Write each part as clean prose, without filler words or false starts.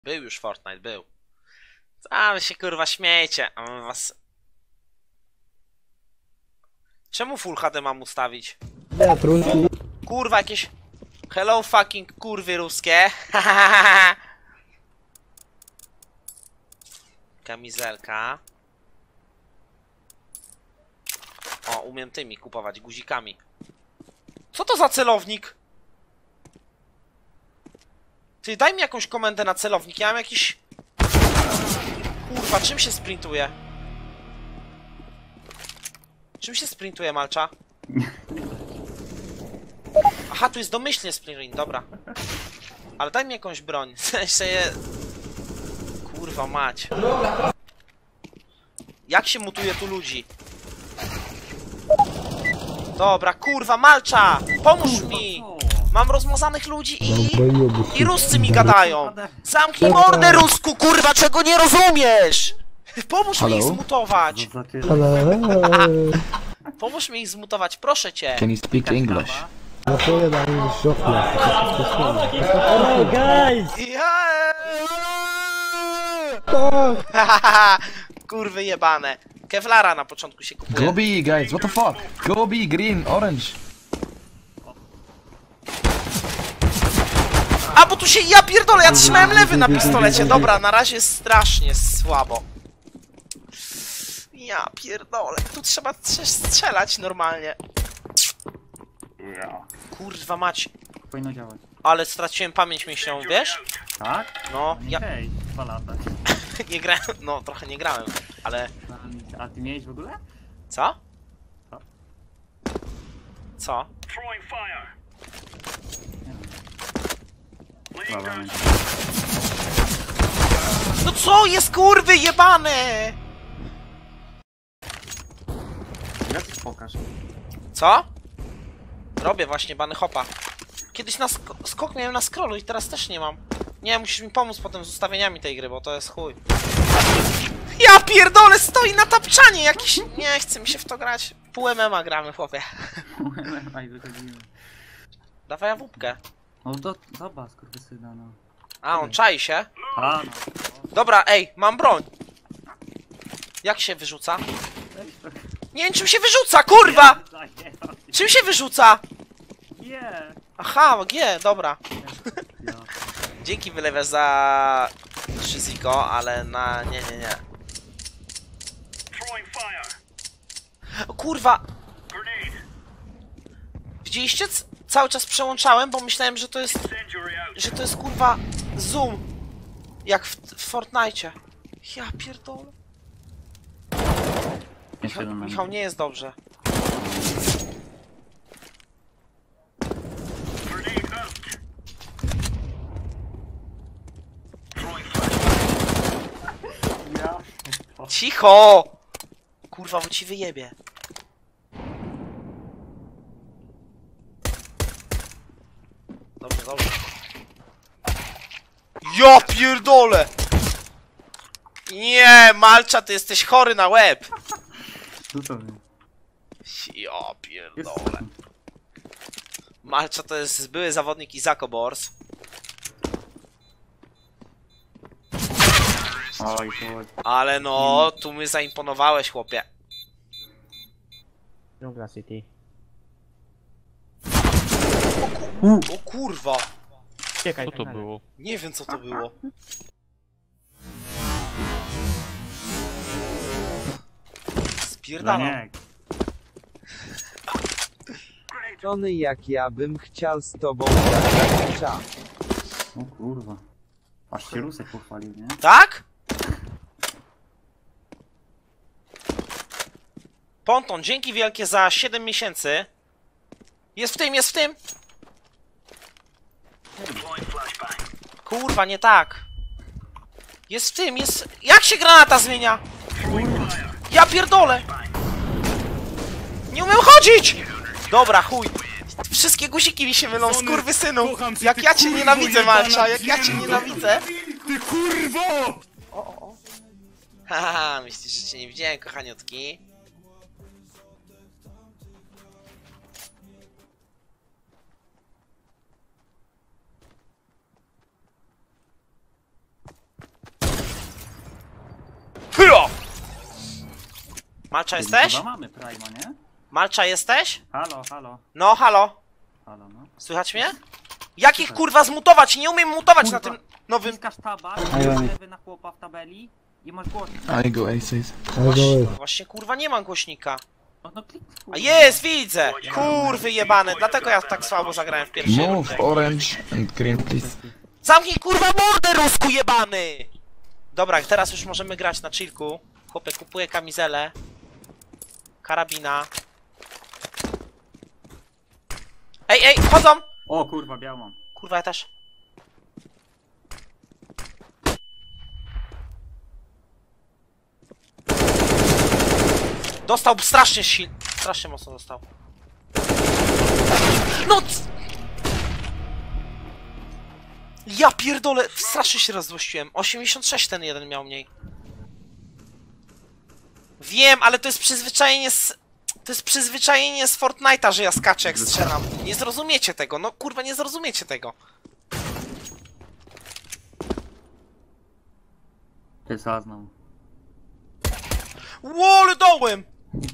Był już Fortnite, był. A wy się kurwa śmiejecie, a my was... Czemu Full HD mam ustawić? Ja trójki. Kurwa jakieś... Hello fucking kurwy ruskie. Kamizelka. O, umiem tymi kupować, guzikami. Co to za celownik? Ty, daj mi jakąś komendę na celownik, ja mam jakiś... Kurwa, czym się sprintuje? Czym się sprintuje, Malcza? Aha, tu jest domyślnie sprint, dobra. Ale daj mi jakąś broń, w sensie... Kurwa mać. Jak się mutuje tu ludzi? Dobra, kurwa, Malcza! Pomóż mi! Mam rozmazanych ludzi i Ruscy mi gadają! Zamknij mordę, Rusku, kurwa, czego nie rozumiesz! Pomóż mi ich zmutować! Pomóż mi ich zmutować, proszę cię! Can you speak English? No to jeden już żochnia. Oh, guys! Kurwy jebane. Kevlara na początku się kupuje. Go B, guys, what the fuck? Go B, green, orange. A bo tu się, ja pierdolę, ja trzymałem lewy na pistolecie. Dobra, na razie jest strasznie słabo. Ja pierdolę, tu trzeba strzelać normalnie. Kurwa mać. Powinno działać. Ale straciłem pamięć mięśniową, wiesz? Tak? No, Nie ja hej, 2 lata. nie grałem, no trochę nie grałem, ale... A ty miałeś w ogóle? Co? Co? Co? Dobra, No co jest, kurwy jebane? Gratis pokaż. Co? Robię właśnie bany hopa. Kiedyś na skok miałem na scrollu i teraz też nie mam. Nie, musisz mi pomóc potem z ustawieniami tej gry, bo to jest chuj. Ja pierdolę, stoi na tapczanie jakiś... Nie chce mi się w to grać. Pół MMA gramy, chłopie. Aj, wychodzimy. Dawaj jawupkę. No to zobacz, skurwysyna, no. A, on czai się. A, no. Dobra, ej, mam broń. Jak się wyrzuca? Nie wiem, czym się wyrzuca, kurwa! Czym się wyrzuca? Nie! Aha, G, dobra. Ja. Dzięki wylewę za... Shiziko, ale na... Nie. O kurwa! Widzieliście? Cały czas przełączałem, bo myślałem, że to jest... Że to jest kurwa... Zoom. Jak w Fortnite. Ja pierdolę. Jeszcze jeden na Michał, nie jest dobrze. Ja. Cicho! Kurwa, bo ci wyjebie. Dobrze. Ja pierdolę! Nie, Malcza, ty jesteś chory na łeb! Dosłownie. Ja pierdolę. Malcza to jest były zawodnik Izako Bors. Oj, to... Ale no, tu my zaimponowałeś, chłopie. Dżungla City. O kurwa! Czekaj, Co to było? Nie wiem, co to było. Spierdalam. Daniek. Żony jak ja bym chciał z tobą zagrać czas. O kurwa. Aż się Rusek pochwalił, nie? Tak? Ponton, dzięki wielkie za 7 miesięcy. Jest w tym! Kurwa, nie tak. Jest w tym, jest... Jak się granata zmienia? Ja pierdolę! Nie umiem chodzić! Dobra, chuj. Wszystkie guziki mi się mylą, skurwysynu. Jak ja cię nienawidzę, Malcza, jak ja cię nienawidzę. Ty kurwo! O. Haha, myślisz, że cię nie widziałem, kochaniutki? Malcza jesteś? Chyba mamy Prima, nie? Malcza jesteś? Halo, halo. No, halo. Halo, no. Słychać mnie? Jak ich kurwa zmutować? Nie umiem mutować na tym nowym... Wciskasz taba, lewy na chłopa w tabeli i masz głośnik. I go aces. Właśnie kurwa nie mam głośnika. No kliknij. A jest, widzę! Kurwy jebane, dlatego ja tak słabo zagrałem w pierwszej Move rundzie. orange and green, please. Zamknij kurwa mordę, rusku jebany! Dobra, teraz już możemy grać na chillku. Chłopie, kupuję kamizelę. Karabina. Ej, chodzą! O kurwa, biał mam. Kurwa, ja też. Dostał strasznie strasznie mocno dostał. No! Ja pierdolę, strasznie się rozzłościłem. 86 ten jeden miał mniej. Wiem, ale to jest przyzwyczajenie z... To jest przyzwyczajenie z Fortnite'a, że ja skaczę jak strzelam. Nie zrozumiecie tego, no kurwa, nie zrozumiecie tego. Ty zaznał. Łole dołem!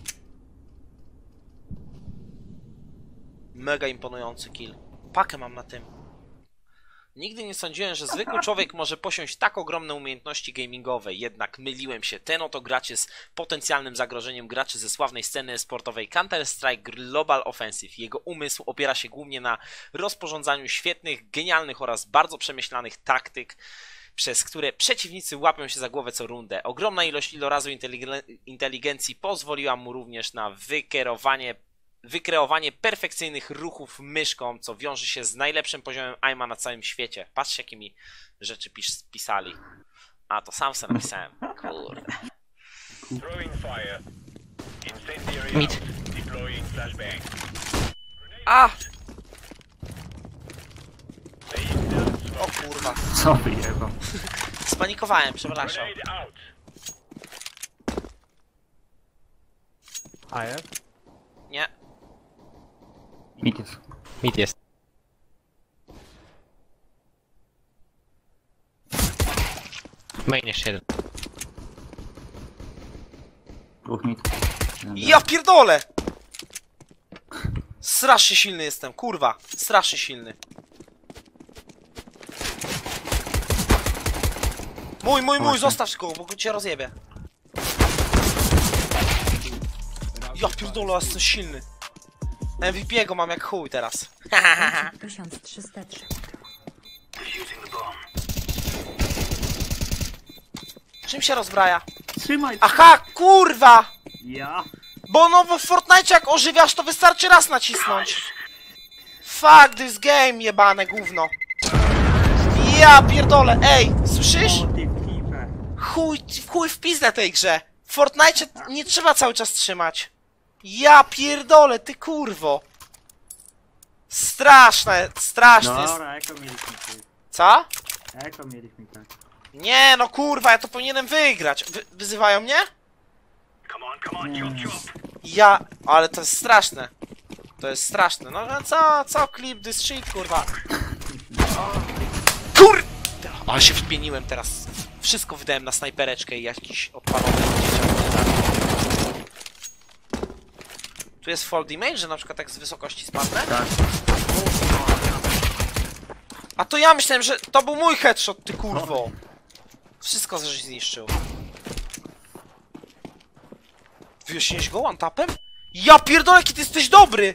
Mega imponujący kill. Pakę mam na tym. Nigdy nie sądziłem, że zwykły człowiek może posiąść tak ogromne umiejętności gamingowe, jednak myliłem się. Ten oto gracz jest potencjalnym zagrożeniem graczy ze sławnej sceny sportowej Counter-Strike Global Offensive. Jego umysł opiera się głównie na rozporządzaniu świetnych, genialnych oraz bardzo przemyślanych taktyk, przez które przeciwnicy łapią się za głowę co rundę. Ogromna ilość ilorazu inteligencji pozwoliła mu również na wykreowanie perfekcyjnych ruchów myszką, co wiąże się z najlepszym poziomem aima na całym świecie. Patrzcie, jakie mi rzeczy pisali. A, to sam sobie napisałem. Kurde. Mid. A! O kurwa. Co wyjebał? Spanikowałem, przepraszam. A jest? Nie. Mit jest. Mid jest. Main jeszcze jeden. Dwóch mit. Ja pierdolę! Strasznie silny jestem, kurwa. Strasznie silny. Mój, zostaw go, bo cię rozjebie. Ja pierdolę, jestem silny. MVP go mam jak chuj teraz. 1303. Czym się rozbraja? Trzymaj! Aha, kurwa! Ja! Bo no w Fortnite jak ożywiasz, to wystarczy raz nacisnąć. Fuck this game, jebane gówno. Ja pierdolę, ej, słyszysz? O, ty pipę. Chuj w pizdę tej grze. W Fortnite nie trzeba cały czas trzymać. Ja pierdolę, ty kurwo. Straszne jest. Dobra, jako mieliśmy ty. Co? Jako mieliśmy tak. Nie no kurwa, ja to powinienem wygrać. Wyzywają mnie? Ja, ale to jest straszne. To jest straszne. No co clip this shit, kurwa. Kur... Ale się wpieniłem teraz. Wszystko wydałem na snajpereczkę i jakiś odpalony dzieciak. Tu jest fall damage, że na przykład tak z wysokości spadnę? Tak. A to ja myślałem, że to był mój headshot, ty kurwo. Wszystko żeś zniszczył. Wyjaśniłeś go one-tapem? Ja pierdolę, jaki ty jesteś dobry!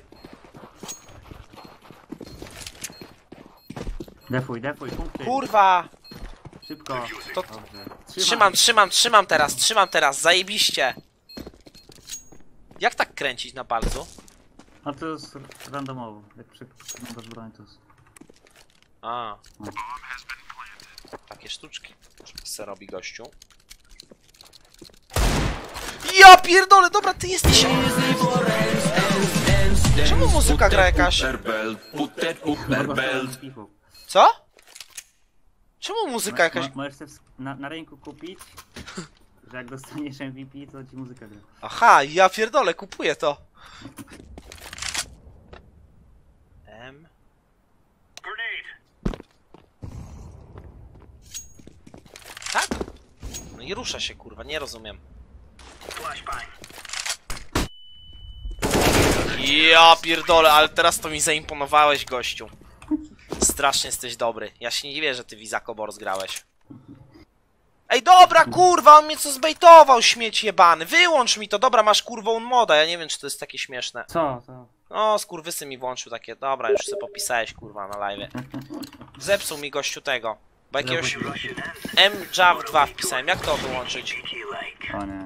Defuj, punkty. Kurwa! Szybko. To... Dobrze. Trzymam teraz, zajebiście! Jak tak kręcić na palcu? A to jest randomowo. Jak przyglądasz broń, to jest... A. Takie sztuczki. Se robi gościu. Ja pierdolę, dobra, ty jesteś... Czemu muzyka gra jakaś? Co? Czemu muzyka jakaś... Możesz sobie na rynku kupić, że jak dostaniesz MVP, to ci muzyka gra. Aha, ja pierdolę, kupuję to. M. Tak? No i rusza się, kurwa, nie rozumiem. Ja pierdolę, ale teraz to mi zaimponowałeś, gościu. Strasznie jesteś dobry. Ja się nie dziwię, że ty Wizakobor zgrałeś. Ej, dobra, kurwa, on mnie co zbejtował, śmieć jebany. Wyłącz mi to, dobra, masz kurwą moda. Ja nie wiem, czy to jest takie śmieszne. Co? O, skurwysy mi włączył takie. Dobra, już sobie popisałeś, kurwa, na live. Zepsuł mi gościu tego. Bo jakiegoś MJAV 2 wpisałem. Jak to wyłączyć? O nie.